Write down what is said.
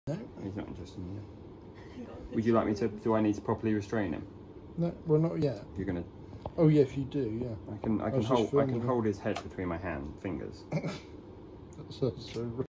No. He's not interested in you. Would you like me to, do I need to properly restrain him? No, well not yet. You're gonna... Oh yeah, if you do, yeah. I can hold his head between my fingers. That's so